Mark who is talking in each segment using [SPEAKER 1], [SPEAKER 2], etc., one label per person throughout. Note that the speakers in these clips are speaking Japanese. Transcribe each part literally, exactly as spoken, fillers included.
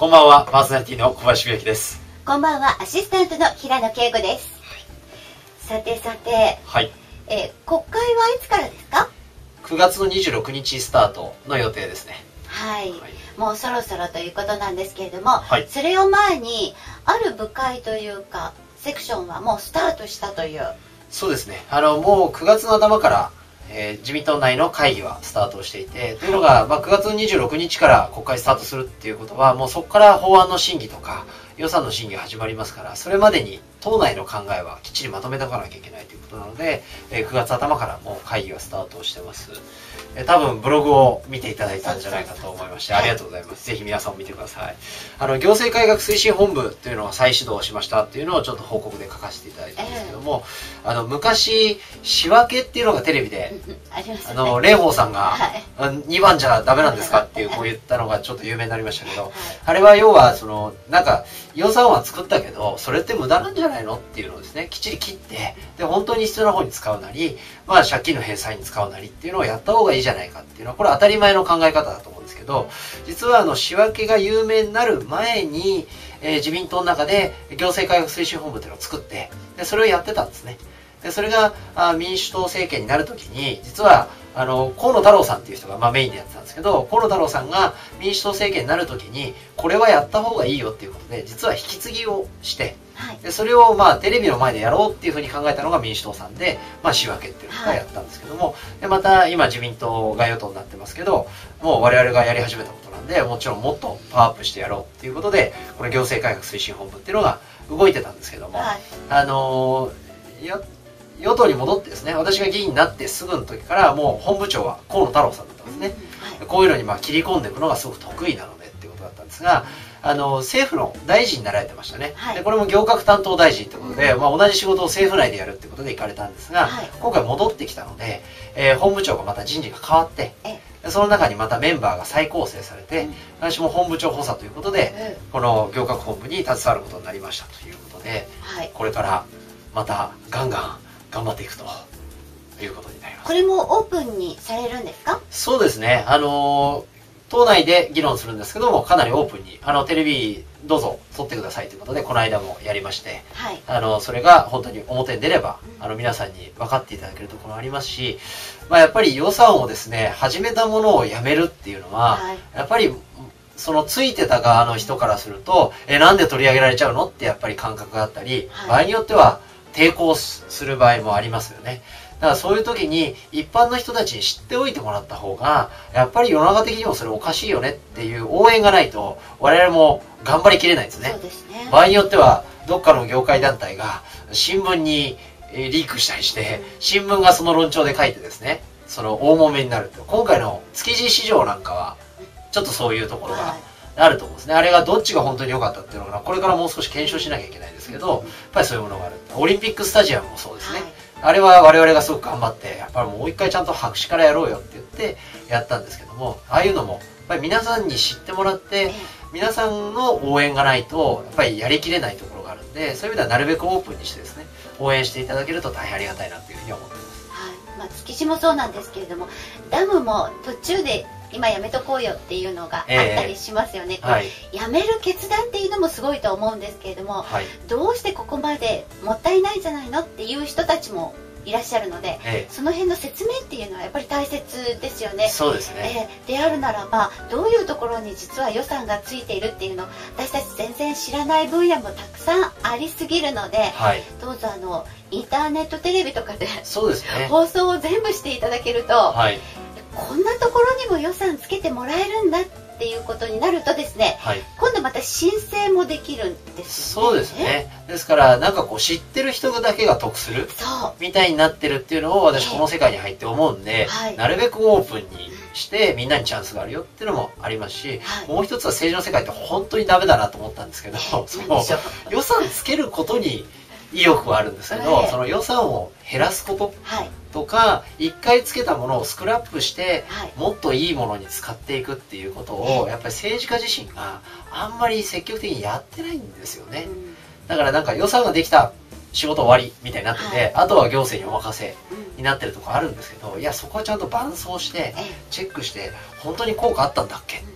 [SPEAKER 1] こんばんは、パーソナリティの小林美幸です。
[SPEAKER 2] こんばんは、アシスタントの平野恵子です。はい、さてさて、
[SPEAKER 1] はい、
[SPEAKER 2] えー、国会はいつからですか？
[SPEAKER 1] くがつのにじゅうろくにちスタートの予定ですね。
[SPEAKER 2] はい、はい、もうそろそろということなんですけれども、
[SPEAKER 1] はい、
[SPEAKER 2] それを前にある部会というかセクションはもうスタートしたという。
[SPEAKER 1] そうですね。あのもうくがつの頭から、えー、自民党内の会議はスタートをしていて、というのが、まあ、くがつのにじゅうろくにちから国会スタートするっていうことは、もうそこから法案の審議とか予算の審議が始まりますから、それまでに党内の考えはきっちりまとめておかなきゃいけないということなので、えー、くがつ頭からもう会議はスタートをしてます。えー、多分ブログを見ていただいたんじゃないかと思いまして、ありがとうございます。ぜひ皆さんも見てください。あの行政改革推進本部というのが再始動しましたっていうのをちょっと報告で書かせていただいたんですけども、えー、あの昔仕分けっていうのがテレビで
[SPEAKER 2] ありますね、
[SPEAKER 1] あの蓮舫さんが、はい、にばんじゃダメなんですかっていうこう言ったのがちょっと有名になりましたけど、はい、あれは要はそのなんか予算は作ったけどそれって無駄なんじゃないのっていうのをですね、きっちり切ってで本当に必要な方に使うなり、まあ、借金の返済に使うなりっていうのをやった方がいいじゃないかっていうのはこれは当たり前の考え方だと思うんですけど、実はあの仕分けが有名になる前に、えー、自民党の中で行政改革推進本部っていうのを作ってでそれをやってたんですね。でそれがあ民主党政権になるときに実はあの河野太郎さんっていう人が、まあ、メインでやってたんですけど、河野太郎さんが民主党政権になるときにこれはやった方がいいよっていうことで実は引き継ぎをして、はい、でそれをまあテレビの前でやろうっていうふうに考えたのが民主党さんで、まあ、仕分けっていうのがやったんですけども、はい、でまた今自民党が与党になってますけど、もう我々がやり始めたことなんでもちろんもっとパワーアップしてやろうっていうことでこれ行政改革推進本部っていうのが動いてたんですけども、はい、あのー、や与党に戻ってですね、私が議員になってすぐの時からもう本部長は河野太郎さんだったんですね。うんはい、こういうのにまあ切り込んでいくのがすごく得意なのでっていうことだったんですが、あの政府の大臣になられてましたね。はい、でこれも行革担当大臣ということで、まあ、同じ仕事を政府内でやるっていうことで行かれたんですが、はい、今回戻ってきたので、えー、本部長がまた人事が変わって、その中にまたメンバーが再構成されて、うん、私も本部長補佐ということで、うん、この行革本部に携わることになりましたということで、はい、これからまたガンガン頑張っていくということになります。
[SPEAKER 2] これもオープンにされるんですか？
[SPEAKER 1] そうですね。あの党内で議論するんですけども、かなりオープンにあのテレビどうぞ撮ってくださいということでこの間もやりまして、はい、あのそれが本当に表に出れば、うん、あの皆さんに分かっていただけるところありますし、まあ、やっぱり予算をですね始めたものをやめるっていうのは、はい、やっぱりそのついてた側の人からすると、えなんで取り上げられちゃうのってやっぱり感覚があったり、はい、場合によっては抵抗する場合もありますよね。だからそういう時に一般の人たちに知っておいてもらった方がやっぱり世の中的にもそれおかしいよねっていう応援がないと我々も頑張りきれないんですね。
[SPEAKER 2] そうですね。
[SPEAKER 1] 場合によってはどっかの業界団体が新聞にリークしたりして新聞がその論調で書いてですね、その大揉めになると。今回の築地市場なんかはちょっとそういうところが、はい、あると思うんですね。あれがどっちが本当に良かったっていうのがこれからもう少し検証しなきゃいけないんですけど、やっぱりそういうものがある。オリンピックスタジアムもそうですね。はい、あれは我々がすごく頑張ってやっぱりもう一回ちゃんと白紙からやろうよって言ってやったんですけども、ああいうのもやっぱり皆さんに知ってもらって皆さんの応援がないとやっぱりやりきれないところがあるんで、そういう意味ではなるべくオープンにしてですね応援していただけると大変ありがたいなというふうに思っています。
[SPEAKER 2] はい、まあ、築地もそうなんですけれどもダムも途中で今やめとこうよっていうのがあったりしますよね。えーはい、やめる決断っていうのもすごいと思うんですけれども、はい、どうしてここまでもったいないんじゃないのっていう人たちもいらっしゃるので、えー、その辺の説明っていうのはやっぱり大切ですよね。
[SPEAKER 1] そうですね。
[SPEAKER 2] えー、であるならばどういうところに実は予算がついているっていうの私たち全然知らない分野もたくさんありすぎるので、はい、どうぞあのインターネットテレビとかで
[SPEAKER 1] そうですね、
[SPEAKER 2] 放送を全部していただけると、はい、こんなところにも予算つけてもらえるんだっていうことになるとですね、はい、今度また申請もできるんですよね。
[SPEAKER 1] そうですね。ですからなんかこう知ってる人だけが得するみたいになってるっていうのを私この世界に入って思うんで、はい、なるべくオープンにしてみんなにチャンスがあるよっていうのもありますし、はい、もう一つは政治の世界って本当にダメだなと思ったんですけど、その予算つけることに意欲はあるんですけど、はい、その予算を減らすこととかいっかいつけたものをスクラップして、はい、もっといいものに使っていくっていうことをやっぱり政治家自身があんまり積極的にやってないんですよね。うん、だからなんか予算ができた仕事終わりみたいになってて、はい、あとは行政にお任せになってるとこあるんですけど、いやそこはちゃんと伴走してチェックして本当に効果あったんだっけ、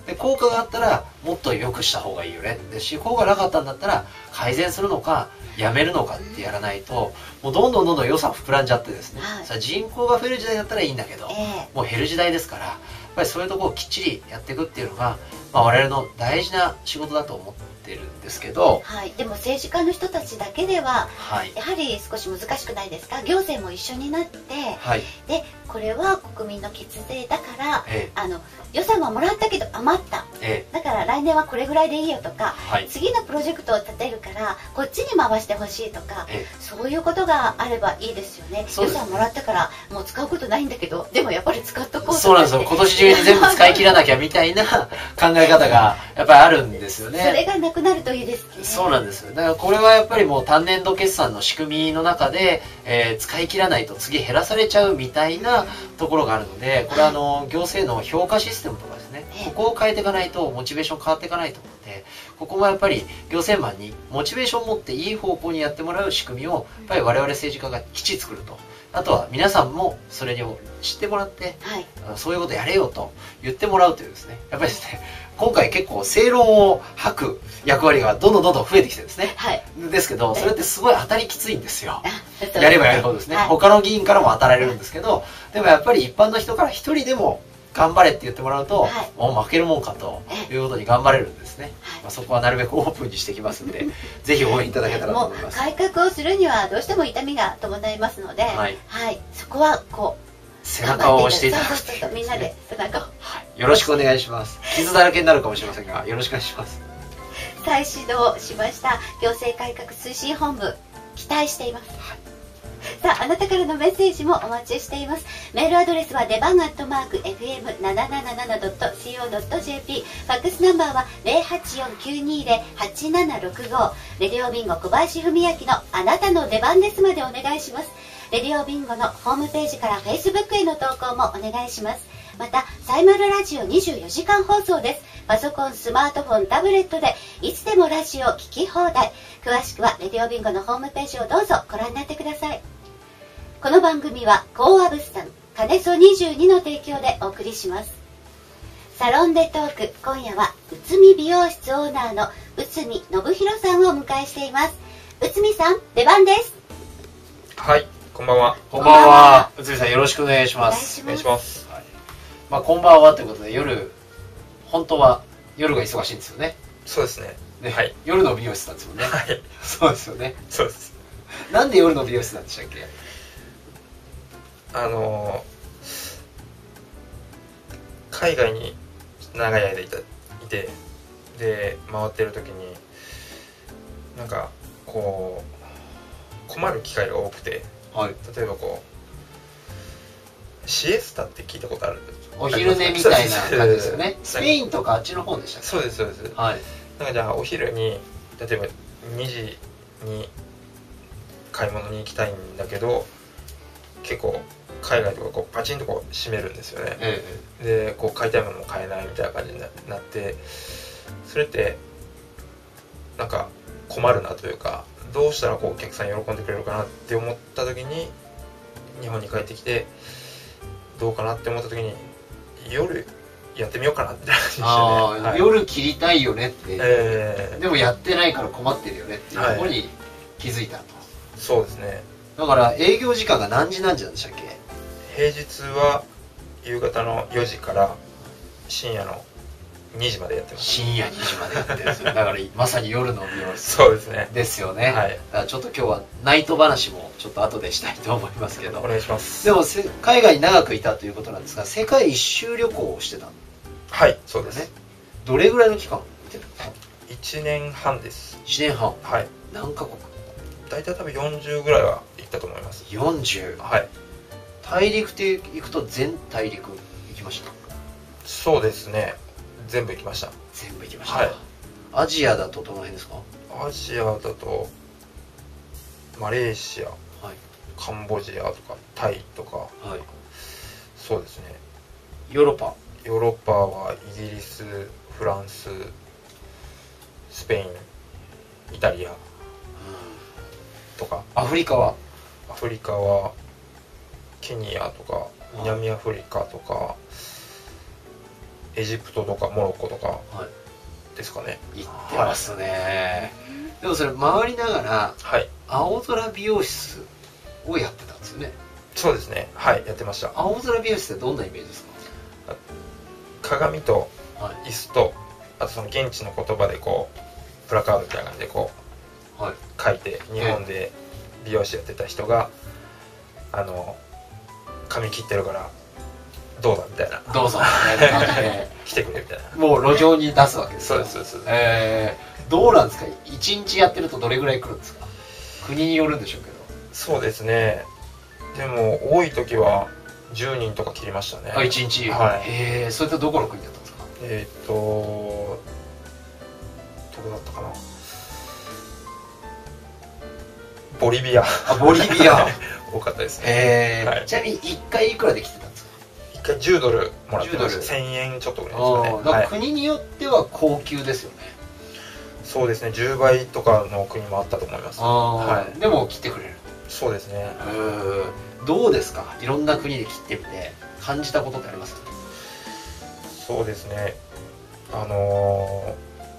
[SPEAKER 1] で効果があったらもっと良くした方がいいよねでし、効果なかったんだったら改善するのかやめるのかってやらないと、もうどんどんどんどん予算膨らんじゃってですね、はい、さあ人口が増える時代だったらいいんだけど、えー、もう減る時代ですから、やっぱりそういうところをきっちりやっていくっていうのが、まあ、我々の大事な仕事だと思ってるんですけど、
[SPEAKER 2] はい、でも政治家の人たちだけでは、はい、やはり少し難しくないですか。行政も一緒になって、はい、でこれは国民の血税だから、ええ、あの予算はもらったけど余った、ええ、だから来年はこれぐらいでいいよとか、はい、次のプロジェクトを立てるからこっちに回してほしいとか、ええ、そういうことがあればいいですよね。予算もらったからもう使うことないんだけど、でもやっぱり使っとこうとか、
[SPEAKER 1] そうなんですよ。今年中に全部使い切らなきゃみたいな考え方がやっぱりあるんですよね。
[SPEAKER 2] それがなくなるといいですね。
[SPEAKER 1] そうなんですよ。だからこれはやっぱりもう単年度決算の仕組みの中で、えー、使い切らないと次減らされちゃうみたいなところがあるので、これはあの行政の評価システムとかですね、ここを変えていかないとモチベーション変わっていかないと思うので、ここもやっぱり行政マンにモチベーションを持っていい方向にやってもらう仕組みをやっぱり我々政治家がきちっと作ると。あとは皆さんもそれを知ってもらって、はい、そういうことやれよと言ってもらうというですね、やっぱりですね、今回結構正論を吐く役割がどんどんどんどん増えてきてですね、はい、ですけどそれってすごい当たりきついんですよ。やればやるほどですね、はい、他の議員からも当たられるんですけど、でもやっぱり一般の人から一人でも頑張れって言ってもらうと、はい、もう負けるもんかということに頑張れるんですね。はい、まあそこはなるべくオープンにしてきますんでぜひ応援いただけたらと思います。
[SPEAKER 2] 改革をするにはどうしても痛みが伴いますので、はい、はい、そこはこう
[SPEAKER 1] 背中を押していただく、
[SPEAKER 2] そうそうそう、みんなで背中を、
[SPEAKER 1] はい、よろしくお願いします。傷だらけになるかもしれませんがよろしくお願いします。
[SPEAKER 2] 再始動しました行政改革推進本部、期待しています。はい、さあ、あなたからのメッセージもお待ちしています。メールアドレスは出番アットマーク エフエムなななななドットシーオードットジェーピー、 ファックスナンバーは ゼロはちよんきゅうにゼロ はちななろくご、レディオビンゴ小林文明のあなたの出番ですまでお願いします。レディオビンゴのホームページから Facebook への投稿もお願いします。またサイマルラジオにじゅうよじかん放送です。パソコン、スマートフォン、タブレットでいつでもラジオ聞き放題。詳しくはレディオビンゴのホームページをどうぞご覧になってください。この番組はコーアブスタン金曽にじゅうにの提供でお送りします。サロンでトーク、今夜は内海美容室オーナーの内海信弘さんをお迎えしています。内海さん、出番です。
[SPEAKER 3] はい、こんばんは。
[SPEAKER 1] こんばんは。内海さん、よろしくお願いします。
[SPEAKER 3] お願いします。
[SPEAKER 1] はい、まあこんばんはということで、夜本当は夜が忙しいんですよね。
[SPEAKER 3] そうですね。
[SPEAKER 1] ね、はい。夜の美容室なんですもんね。
[SPEAKER 3] はい。
[SPEAKER 1] そうですよね。
[SPEAKER 3] そうです。
[SPEAKER 1] なんで夜の美容室なんでしたっけ？
[SPEAKER 3] あのー、海外に長い間いたいて、で回ってる時になんかこう困る機会が多くて、はい、例えばこうシエスタって聞いたことある？
[SPEAKER 1] お昼寝みたいな感じですよね。スペインとかあっちの方でしたっけ？
[SPEAKER 3] そうですそうです。はい。なんかじゃあお昼に例えばにじに買い物に行きたいんだけど、結構海外とかこうパチンとこう閉めるんですよね。ええ、でこう買いたいものも買えないみたいな感じになって、それってなんか困るなというか、どうしたらこうお客さん喜んでくれるかなって思った時に、日本に帰ってきてどうかなって思った時に夜やってみようかなって感じでしたね。あ、
[SPEAKER 1] はい、夜切りたいよねって、えー、でもやってないから困ってるよねっていうところに気づいたと、はい、
[SPEAKER 3] そうですね。
[SPEAKER 1] だから営業時間が何時何時なんでしたっけ？
[SPEAKER 3] 平日は夕方のよじから深夜のにじまでやってます。
[SPEAKER 1] 深夜にじまでやってるんですよ。だからまさに夜の美容室
[SPEAKER 3] そうですね。
[SPEAKER 1] ですよね。はい。だからちょっと今日はナイト話もちょっと後でしたいと思いますけど。
[SPEAKER 3] お願いします。
[SPEAKER 1] でも海外に長くいたということなんですが、世界一周旅行をしてたの？
[SPEAKER 3] はい、そうですね。
[SPEAKER 1] どれぐらいの期間見てるんですか？
[SPEAKER 3] いちねんはんです。
[SPEAKER 1] いちねんはん。
[SPEAKER 3] はい。
[SPEAKER 1] 何カ国？
[SPEAKER 3] 大体多分よんじゅうぐらいは行ったと思います。
[SPEAKER 1] よんじゅう。はい。大陸って行くと全大陸行きました？
[SPEAKER 3] そうですね。全部行きました。
[SPEAKER 1] 全部行きました。はい。アジアだとどの辺ですか？
[SPEAKER 3] アジアだとマレーシア、はい、カンボジアとかタイとか、はい、そうですね。
[SPEAKER 1] ヨーロッパ？
[SPEAKER 3] ヨーロッパはイギリス、フランス、スペイン、イタリアとか。
[SPEAKER 1] アフリカは？
[SPEAKER 3] アフリカはケニアとか南アフリカとか、 エジプトとかモロッコとかですかね。
[SPEAKER 1] 行ってますね、はい、でもそれ回りながら、はい、青空美容室をやってたんですよね。
[SPEAKER 3] そうですね、はい、やってました。
[SPEAKER 1] 青空美容室ってどんなイメージですか？
[SPEAKER 3] 鏡と椅子と、はい、あとその現地の言葉でこうプラカードみたいな感じでこう、はい、書いて、日本で美容師やってた人が、あの髪切ってるからどうだみたいな、
[SPEAKER 1] どうぞみたいな感じで
[SPEAKER 3] 来てくれみたいな、
[SPEAKER 1] もう路上に出すわけです
[SPEAKER 3] よ。そうですそうです。
[SPEAKER 1] えー、どうなんですか、いちにちやってるとどれぐらい来るんですか？国によるんでしょうけど。
[SPEAKER 3] そうですね、でも多い時はじゅうにんとか切りましたね。
[SPEAKER 1] あ、いちにち。はい。へえ、それってどこの国だったんですか？
[SPEAKER 3] えーっとどこだったかな、ボリビア。
[SPEAKER 1] あ、ボリビア
[SPEAKER 3] 多かったですね。
[SPEAKER 1] へえ、はい、ちなみにいっかいいくらで来てたんですか？
[SPEAKER 3] いっかいじゅうドルもらってました。せんえんちょっとぐらいですかね。
[SPEAKER 1] だから国によっては高級ですよね。
[SPEAKER 3] そうですね、じゅうばいとかの国もあったと思います。
[SPEAKER 1] はい、でも切ってくれる。
[SPEAKER 3] そうですね。
[SPEAKER 1] どうですか、いろんな国で切ってみて感じたことってありますか？
[SPEAKER 3] そうですね、あの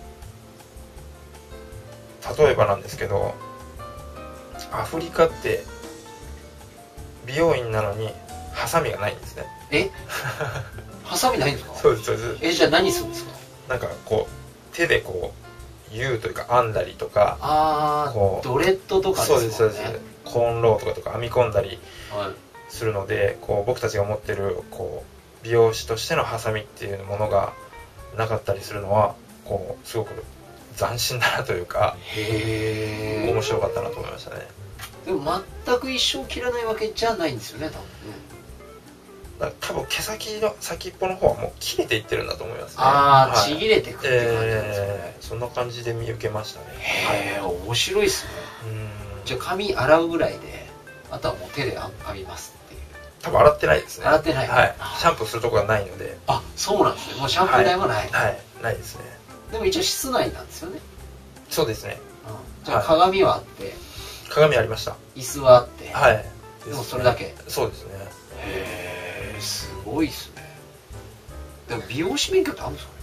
[SPEAKER 3] ー、例えばなんですけど、アフリカって美容院なのにハサミがないんですね。
[SPEAKER 1] えハサミないんですか？
[SPEAKER 3] そうですそうです。
[SPEAKER 1] え、じゃあ何するんですか？
[SPEAKER 3] なんかこう手でこう U というか編んだりとか、
[SPEAKER 1] ああ、ドレッドとかですもんね。
[SPEAKER 3] そうですそうです。コーンローとかとか編み込んだりするので、はい、こう僕たちが持ってるこう美容師としてのハサミっていうものがなかったりするのは、こうすごく斬新だなというか、へー、面白かったなと思いましたね。
[SPEAKER 1] でも全く一生切らないわけじゃないんですよね、多分ね。
[SPEAKER 3] だ多分毛先の先っぽの方はもう切れていってるんだと思いますね。
[SPEAKER 1] ああ、はい、ちぎれてくって感じなんですね、
[SPEAKER 3] えー、そんな感じで見受けましたね。
[SPEAKER 1] へえ、面白いっすね。うん、じゃあ髪洗うぐらいで、あとはもう手で編みますっていう。
[SPEAKER 3] 多分洗ってないですね。
[SPEAKER 1] 洗ってない、
[SPEAKER 3] はい、シャンプーするとこがないので。
[SPEAKER 1] あ、そうなんですね。もうシャンプー台もない、
[SPEAKER 3] はい、はい、ないですね。
[SPEAKER 1] でも一応室内なんですよね。
[SPEAKER 3] そうですね、
[SPEAKER 1] うん、じゃあ鏡はあって、はい、
[SPEAKER 3] 鏡ありました。
[SPEAKER 1] 椅子はあって、
[SPEAKER 3] はい、
[SPEAKER 1] でもそれだけ。
[SPEAKER 3] そうですね。
[SPEAKER 1] へえ、すごいっすね。でも美容師免許ってあるんですかね？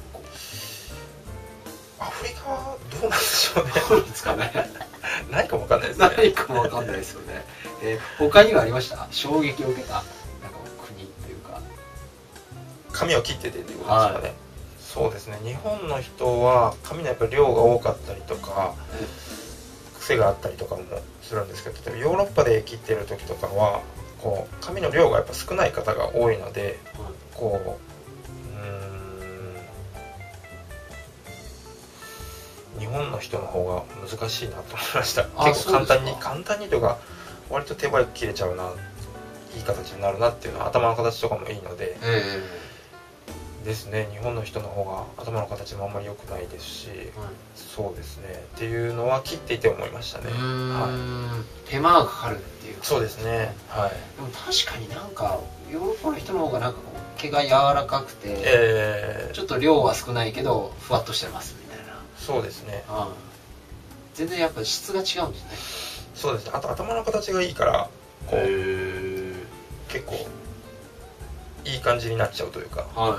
[SPEAKER 3] アフリカはどうなんでしょうね。
[SPEAKER 1] どうなんですかね。
[SPEAKER 3] 何かもわかんないですね。
[SPEAKER 1] 何かもわかんないですよね。えー、他にはありました？衝撃を受けたなんか国っていうか。
[SPEAKER 3] 髪を切っててっていうことですかね。はい、そうですね。日本の人は髪のやっぱり量が多かったりとか、うん、癖があったりとかもするんですけど、例えばヨーロッパで切ってる時とかはこう髪の量がやっぱ少ない方が多いので、うん、こう。日本の人の方が難しいなと思いました。結構簡単に簡単にというか割と手早く切れちゃうな、いい形になるなっていうのは、頭の形とかもいいので、えー、ですね。日本の人の方が頭の形もあんまり良くないですし、うん、そうですねっていうのは切っていて思いましたね。
[SPEAKER 1] はい、手間がかかるっていう。
[SPEAKER 3] そうですね。はい。
[SPEAKER 1] でも確かになんかヨーロッパの人の方がなんかこう毛が柔らかくて、えー、ちょっと量は少ないけどふわっとしてますみたいな。
[SPEAKER 3] そうですね、うん、
[SPEAKER 1] 全然やっぱ質が違うんですね。
[SPEAKER 3] そうですね。あと頭の形がいいからこう結構いい感じになっちゃうというか、はい、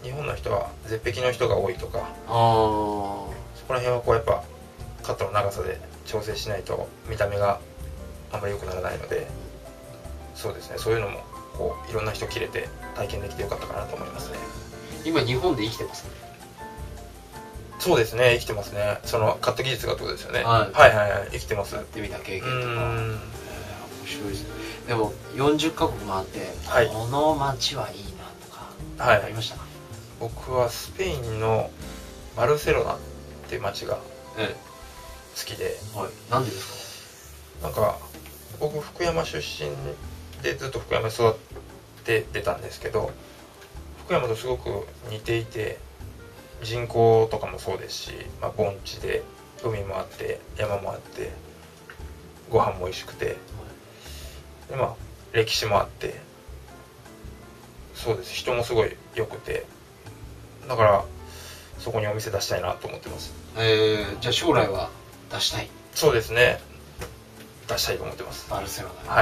[SPEAKER 3] 日本の人は絶壁の人が多いとか、あそこら辺はこうやっぱカットの長さで調整しないと見た目があんまり良くならないので、そうですね、そういうのもこういろんな人切れて体験できてよかったかなと思いますね。
[SPEAKER 1] 今日本で生きてますね。
[SPEAKER 3] そうですね、生きてますね。そのカット技術がってことですよね。はい、はいはいはい、生きてます。
[SPEAKER 1] やってみた経験とか、えー、面白いですね。でもよんじゅっかこく回って、はい、この街はいいなとか、はい、ありましたか？
[SPEAKER 3] 僕はスペインのバルセロナっていう街が好きで、
[SPEAKER 1] えーはい、なんでです
[SPEAKER 3] か？なんか僕福山出身でずっと福山に育って出たんですけど、福山とすごく似ていて、人口とかもそうですし、まあ、盆地で海もあって山もあってご飯も美味しくて、で、まあ、歴史もあって、そうです、人もすごい良くて、だからそこにお店出したいなと思ってます。
[SPEAKER 1] えー、じゃあ将来は出したい？
[SPEAKER 3] そうですね、出したいと思ってます。
[SPEAKER 1] バルセロナ、
[SPEAKER 3] はい。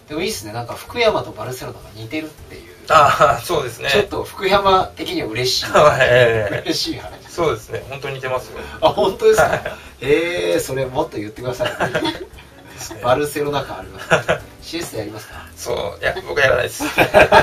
[SPEAKER 1] でもいいですね、なんか福山とバルセロナが似てるっていう。
[SPEAKER 3] ああ、そうですね。
[SPEAKER 1] ちょっと福山的には嬉しい、
[SPEAKER 3] えー、
[SPEAKER 1] 嬉しい話。
[SPEAKER 3] そうですね、本当に似てますよ。
[SPEAKER 1] あ、本当ですか。ええー、それもっと言ってください、ね、バルセロナ感あります、ね、シエスタやりますか。
[SPEAKER 3] そう、いや僕はやらないです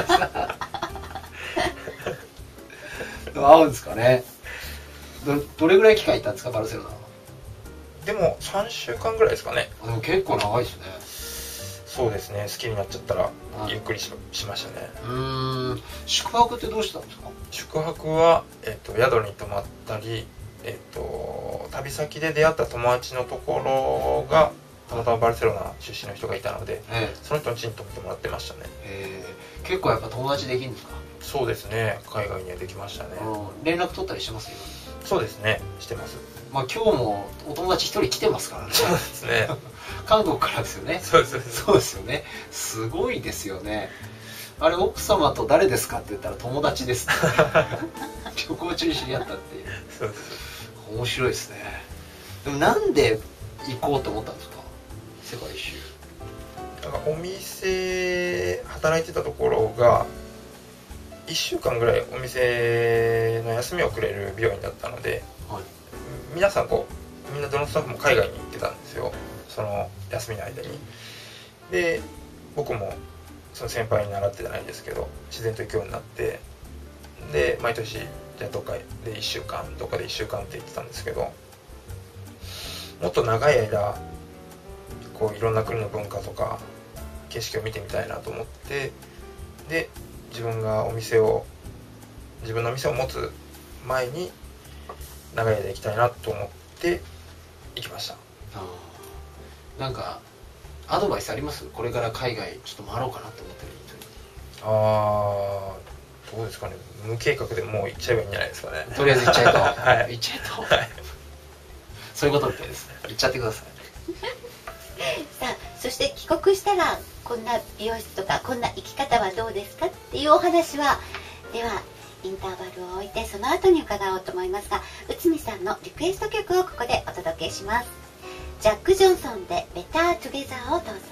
[SPEAKER 1] 合うんですかね。 ど, どれぐらい期間いたんですか、バルセロナは。
[SPEAKER 3] でもさんしゅうかんぐらいですかね。
[SPEAKER 1] でも結構長いですね。
[SPEAKER 3] そうですね、好きになっちゃったらゆっくり し, しましたね。
[SPEAKER 1] うーん、宿泊ってどうしたんですか。
[SPEAKER 3] 宿泊は、えっと、宿に泊まったり、えっと、旅先で出会った友達のところがたまたまバルセロナ出身の人がいたので、ええ、その人の家に泊めてもらってましたね。
[SPEAKER 1] えー、結構やっぱ友達できるんですか。
[SPEAKER 3] そうですね、海外にはできましたね。
[SPEAKER 1] 連絡取ったりしてますよ。
[SPEAKER 3] そうですね、してます。
[SPEAKER 1] まあ今日もお友達一人来てますからね。
[SPEAKER 3] そうですね
[SPEAKER 1] 韓国からですよね。
[SPEAKER 3] そうです
[SPEAKER 1] そうですよね。すごいですよね。あれ、奥様と誰ですかって言ったら友達です、ね、旅行中に知り合ったっていう。
[SPEAKER 3] そうです。
[SPEAKER 1] 面白いですね。でもなんで行こうと思ったんですか、世界一周。
[SPEAKER 3] なんかお店働いてたところがいっしゅうかんぐらいお店の休みをくれる美容院だったので、はい、皆さんこうみんなどのスタッフも海外に行ってたんですよ、その休みの間に。で僕もその先輩に習ってじゃないですけど自然と行くようになって、で毎年じゃあどっかでいっしゅうかんどっかでいっしゅうかんって言ってたんですけど、もっと長い間こういろんな国の文化とか景色を見てみたいなと思って、で自分がお店を自分の店を持つ前に長い間行きたいなと思って行きました。
[SPEAKER 1] あ、なんかアドバイスあります？これから海外ちょっと回ろうかなと思ってる人に。
[SPEAKER 3] ああ、どうですかね、無計画でもう行っちゃえばいいんじゃないですかね。
[SPEAKER 1] とりあえず行っちゃえと、
[SPEAKER 3] はい、
[SPEAKER 1] 行っちゃえと、
[SPEAKER 3] はい、
[SPEAKER 1] そういうことみたいですね。行っちゃってください
[SPEAKER 2] さあ、そして帰国したらこんな美容室とかこんな生き方はどうですかっていうお話は、ではインターバルを置いてその後に伺おうと思いますが、内海さんのリクエスト曲をここでお届けします。ジャック・ジョンソンで「ベター・トゥゲザー」をどうぞ。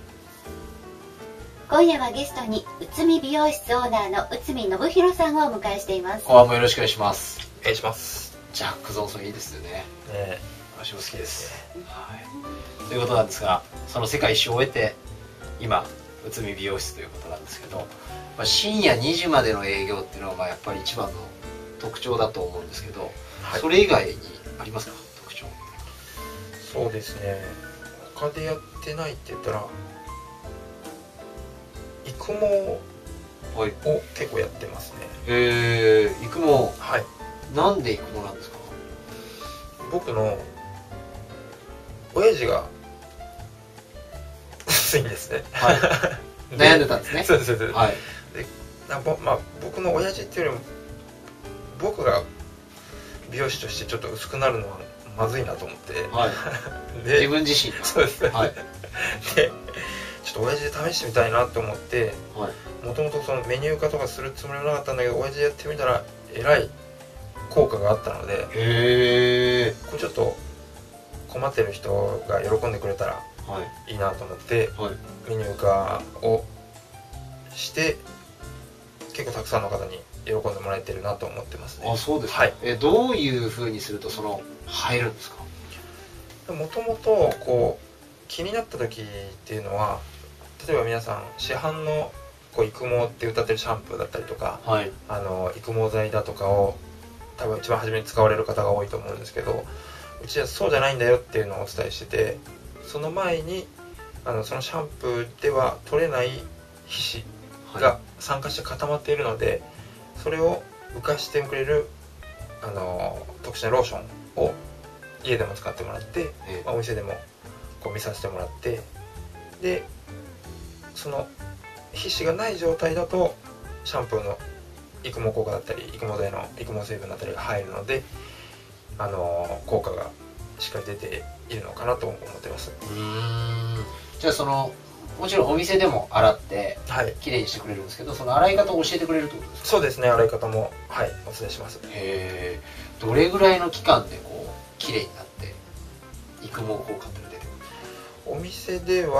[SPEAKER 2] 今夜はゲストに内海美容室オーナーの内海信弘さんをお迎えしています。
[SPEAKER 1] 後半もよろしくお願いします。
[SPEAKER 3] お願いします。
[SPEAKER 1] ジャック・ジョンソンいいですよね。
[SPEAKER 3] ね、
[SPEAKER 1] 私も好きです、はい、ということなんですが、その世界一周を終えて今内海美容室ということなんですけど、まあ、深夜にじまでの営業っていうのがまあやっぱり一番の特徴だと思うんですけど、はい、それ以外にありますか、特徴。
[SPEAKER 3] そうですね、他でやってないって言ったら育毛を結構やってますね。
[SPEAKER 1] へえ、育毛。
[SPEAKER 3] はい。なん
[SPEAKER 1] で育毛なんですか。
[SPEAKER 3] 僕の親父が薄いんですね。
[SPEAKER 1] はい。悩んでたんですね。
[SPEAKER 3] そうですそうです。
[SPEAKER 1] はい。
[SPEAKER 3] で、なまあ僕の親父っていうよりも僕が美容師としてちょっと薄くなるのはまずいなと思って。
[SPEAKER 1] はい。で自分自身。
[SPEAKER 3] そうです。
[SPEAKER 1] はい。
[SPEAKER 3] で、ちょっと親父で試してみたいなと思って、もともとそのメニュー化とかするつもりはなかったんだけど、親父でやってみたらえらい効果があったので、
[SPEAKER 1] へー、
[SPEAKER 3] これちょっと困ってる人が喜んでくれたらいいなと思って、はい、メニュー化をして結構たくさんの方に喜んでもらえてるなと思ってますね。
[SPEAKER 1] あ、そうですか。
[SPEAKER 3] はい、
[SPEAKER 1] えどういうふうにするとその入るんですか。
[SPEAKER 3] もともとこう気になった時っていうのは、例えば皆さん市販のこう育毛って歌ってるシャンプーだったりとか、はい、あの育毛剤だとかを多分一番初めに使われる方が多いと思うんですけど、うちはそうじゃないんだよっていうのをお伝えしてて、その前にあのそのシャンプーでは取れない皮脂が酸化して固まっているので、それを浮かしてくれるあの特殊なローションを家でも使ってもらって、えーまあ、お店でもこう見させてもらって、でその皮脂がない状態だとシャンプーの育毛効果だったり育毛剤の育毛成分だったりが入るので、あの効果がしっかり出ているのかなと思ってます。
[SPEAKER 1] うーん、じゃあそのもちろんお店でも洗ってきれいにしてくれるんですけど、はい、その洗い方を教えてくれるってことですか。
[SPEAKER 3] そうですね、洗い方もはいお伝えします。
[SPEAKER 1] へえ、どれぐらいの期間でこうきれいになって育毛効果って出てくるんですか。
[SPEAKER 3] お店では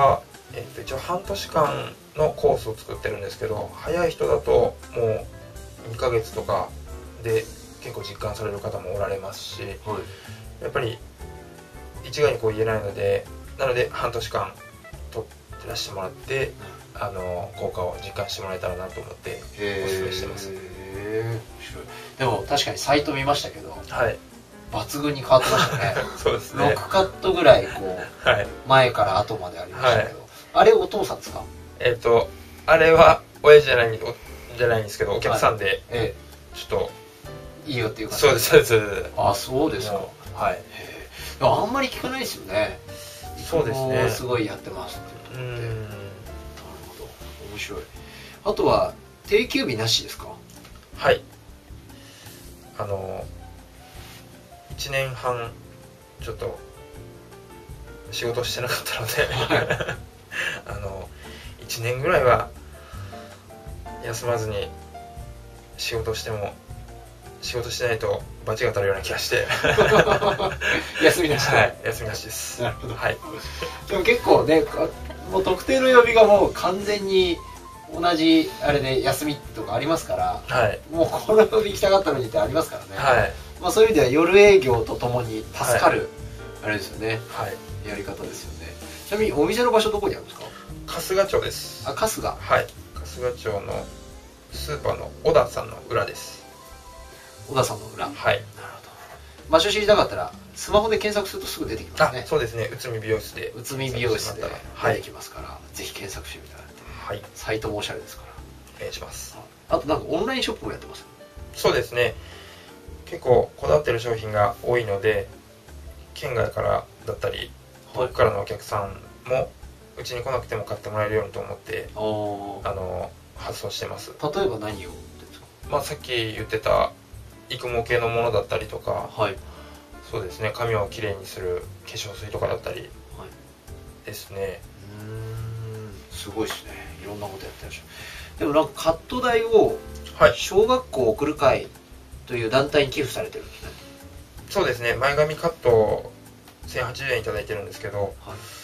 [SPEAKER 3] えっと、一応半年間のコースを作ってるんですけど、早い人だともうにかげつとかで結構実感される方もおられますし、はい、やっぱり一概にこう言えないので、なので半年間取ってらしてもらって、あの効果を実感してもらえたらなと思っておすすめしてます。へ
[SPEAKER 1] え、面白い。でも確かにサイト見ましたけど、
[SPEAKER 3] はい、
[SPEAKER 1] 抜群に変わってましたね。
[SPEAKER 3] そうですね。
[SPEAKER 1] ろくカットぐらいこう、はい、前から後までありましたけど、はい、あれお父さんですか？
[SPEAKER 3] えっとあれは親じゃないじゃないんですけど、お客さんで、はい、ええ、ちょっと
[SPEAKER 1] いいよっていうか。
[SPEAKER 3] そうですそうです。
[SPEAKER 1] あ、そうですか。はい。あんまり聞かないですよね。
[SPEAKER 3] そうですね。
[SPEAKER 1] すごいやってますっていうのって。なるほど。面白い。あとは定休日なしですか？
[SPEAKER 3] はい。あのいちねんはんちょっと仕事してなかったので、はい、あのいちねんぐらいは休まずに仕事しても仕事してないと罰が当たるような気がして
[SPEAKER 1] 休みなし、
[SPEAKER 3] はい、休みなしです。
[SPEAKER 1] なるほど。
[SPEAKER 3] はい。
[SPEAKER 1] でも結構ね、もう特定の曜日がもう完全に同じあれで休みとかありますから、はい、もうこの曜日行きたかったのにってありますからね。はい。まあそういう意味では夜営業とともに助かる、はい、あれですよね。はい。やり方ですよね。ちなみにお店の場所どこにあるんですか？
[SPEAKER 3] 春日町です。
[SPEAKER 1] あ、春日。
[SPEAKER 3] はい。春日町のスーパーの小田さんの裏です。
[SPEAKER 1] 小田さんの裏。
[SPEAKER 3] はい。
[SPEAKER 1] なるほど。場所知りたかったらスマホで検索するとすぐ出てきますね。
[SPEAKER 3] そうですね。うつみ美容室で。
[SPEAKER 1] うつみ美容室で出てきますから、はい、ぜひ検索してみてください。はい。サイトもおしゃれですから。
[SPEAKER 3] お願いします。
[SPEAKER 1] あとなんかオンラインショップもやってます。
[SPEAKER 3] そうですね。結構こだわってる商品が多いので、県外からだったり遠くからのお客さんもうちに来なくても買ってもらえるようにと思って、あの発送してます。
[SPEAKER 1] 例えば何を売ってるんですか？
[SPEAKER 3] まあさっき言ってた育毛系のものだったりとか、はい、そうですね、髪をきれいにする化粧水とかだったりですね。はい、うー
[SPEAKER 1] ん、すごいですね。いろんなことやってらっしゃる。でもなんかカット代を小学校送る会という団体に寄付されてるんですね。
[SPEAKER 3] そうですね。前髪カットせんはちじゅうえんいただいてるんですけど、はい、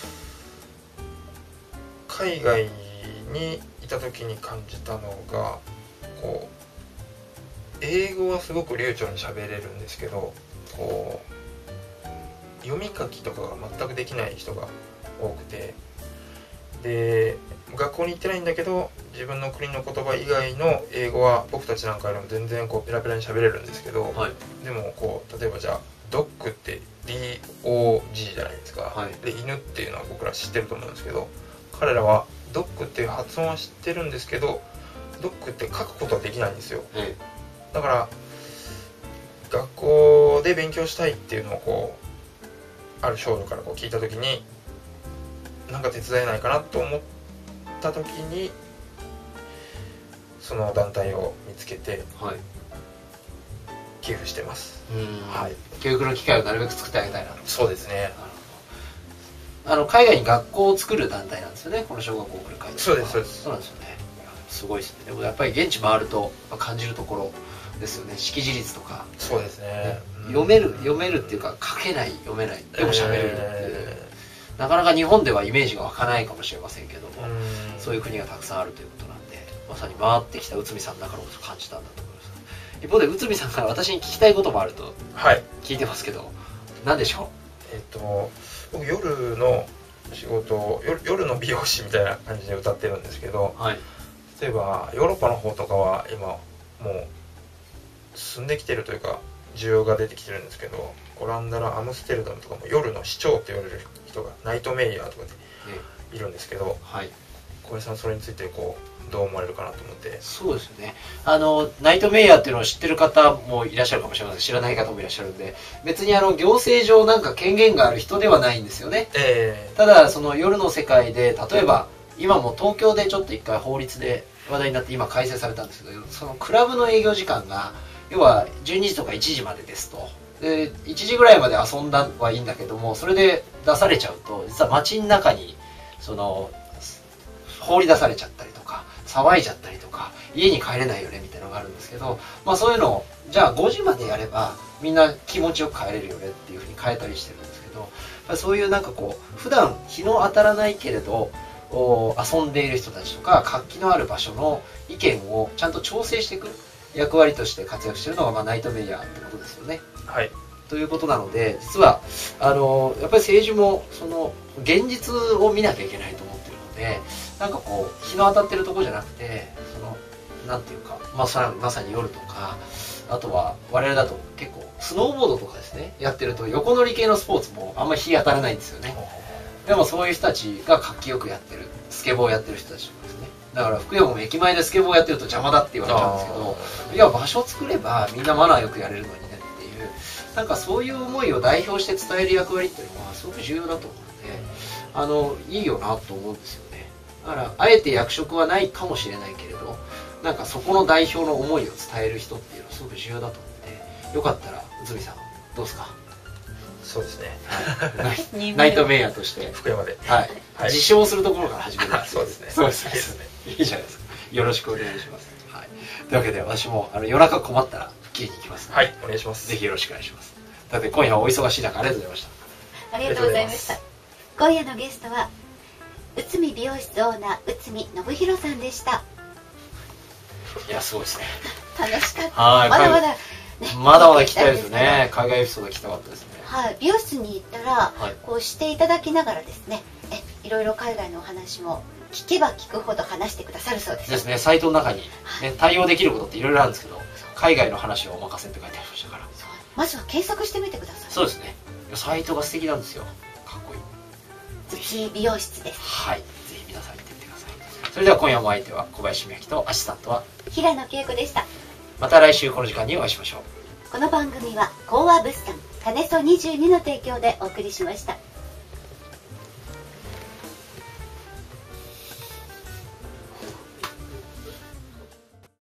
[SPEAKER 3] 海外にいた時に感じたのが、こう英語はすごく流暢に喋れるんですけど、こう読み書きとかが全くできない人が多くて、で学校に行ってないんだけど自分の国の言葉以外の英語は僕たちなんかよりも全然こうペラペラに喋れるんですけど、はい、でもこう例えばじゃあドッグって ディーオージー じゃないですか、はい、で犬っていうのは僕ら知ってると思うんですけど、彼らはドッグっていう発音は知ってるんですけど、ドッグって書くことはできないんですよ。はい、だから学校で勉強したいっていうのをこうある少女からこう聞いた時に、なんか手伝えないかなと思った時にその団体を見つけて寄付してます。
[SPEAKER 1] はい、教育の機会をなるべく作ってあげたいな。
[SPEAKER 3] そうですね。
[SPEAKER 1] あの海外に学校を作る団体なんですよね、この小学校を送る会。
[SPEAKER 3] そうですそうです。
[SPEAKER 1] そうなんですよね。すごいですね。でもやっぱり現地回ると感じるところですよね。識字率とか。
[SPEAKER 3] そうですね。
[SPEAKER 1] 読める読めるっていうか、書けない読めないでも喋れるっていう、えー、なかなか日本ではイメージが湧かないかもしれませんけども、そういう国がたくさんあるということなんで、まさに回ってきた内海さんだからこそ感じたんだと思います。一方で内海さんから私に聞きたいこともあると聞いてますけど、はい、何でしょ
[SPEAKER 3] う？えっと僕夜の仕事、夜, 夜の美容師みたいな感じで歌ってるんですけど、はい、例えばヨーロッパの方とかは今もう進んできてるというか需要が出てきてるんですけど、オランダのアムステルダムとかも夜の市長って言われる人がナイトメイヤーとかでいるんですけど、はい、小林さんそれについてこうどう思われるかなと思って。
[SPEAKER 1] そうですよね。あのナイトメイヤーっていうのを知ってる方もいらっしゃるかもしれません。知らない方もいらっしゃるんで、別にあの行政上なんか権限がある人ではないんですよね。えー、ただその夜の世界で、例えば今も東京でちょっと一回法律で話題になって今改正されたんですけど、そのクラブの営業時間が要はじゅうにじとかいちじまでですと。でいちじぐらいまで遊んだはいいんだけども、それで出されちゃうと実は街の中にその放り出されちゃったりとか騒いじゃったりとか家に帰れないよねみたいなのがあるんですけど、まあそういうのをじゃあごじまでやればみんな気持ちよく帰れるよねっていうふうに変えたりしてるんですけど、そういうなんかこう普段日の当たらないけれど遊んでいる人たちとか活気のある場所の意見をちゃんと調整していく役割として活躍しているのが、まあ、ナイトメイヤーってことですよね。
[SPEAKER 3] はい、
[SPEAKER 1] ということなので、実はあのやっぱり政治もその現実を見なきゃいけないと思っているので、なんかこう日の当たってるところじゃなくて、そのなんていうか、まあ、さまさに夜とか、あとは我々だと結構スノーボードとかですねやってると、横乗り系のスポーツもあんまり日当たらないんですよね。でもそういう人たちが活気よくやってる、スケボーをやってる人たちとかですね。だから福山も駅前でスケボーやってると邪魔だって言われちゃうんですけど、いや場所作ればみんなマナーよくやれるのにねっていう、なんかそういう思いを代表して伝える役割っていうのはすごく重要だと思うので、あのいいよなと思うんですよね。だからあえて役職はないかもしれないけれど、なんかそこの代表の思いを伝える人っていうのはすごく重要だと思って、よかったら内海さんどうですか？
[SPEAKER 3] そうですね、
[SPEAKER 1] はい、ナイトメイヤーとして
[SPEAKER 3] 福山で、
[SPEAKER 1] はいはい、自称するところから始める
[SPEAKER 3] そうですね、
[SPEAKER 1] そうですね、いいじゃないですか。よろしくお願いします。はい、というわけで私もあの夜中困ったら聞きに行きます、ね、
[SPEAKER 3] はい、お願いします。
[SPEAKER 1] ぜひよろしくお願いします。だって今夜はお忙しい中ありがとうございました。
[SPEAKER 2] ありがとうございました。今夜のゲストは内海美容室オーナー内海信弘さんでした。
[SPEAKER 1] いやすごいですね。
[SPEAKER 2] 楽しかった。はい、まだまだ、ね、
[SPEAKER 1] まだまだ聞きたいですね。海外エピソード聞きたかったですね。
[SPEAKER 2] はい、美容室に行ったら、はい、こうしていただきながらですね、えいろいろ海外のお話も聞けば聞くほど話してくださるそうです。
[SPEAKER 1] ですね。サイトの中に、ね、対応できることっていろいろあるんですけど、海外の話をお任せって書いてありましたから。
[SPEAKER 2] まずは検索してみてください。
[SPEAKER 1] そうですね。サイトが素敵なんですよ。かっこいい。
[SPEAKER 2] 内美容室です。
[SPEAKER 1] はい。ぜひ皆さん行ってみてください。それでは今夜も相手は小林美明とアシスタントは
[SPEAKER 2] 平野恵子でした。ま
[SPEAKER 1] た来週この時間にお会いしましょう。
[SPEAKER 2] この番組は講和物産金曽にじゅうにの提供でお送りしました。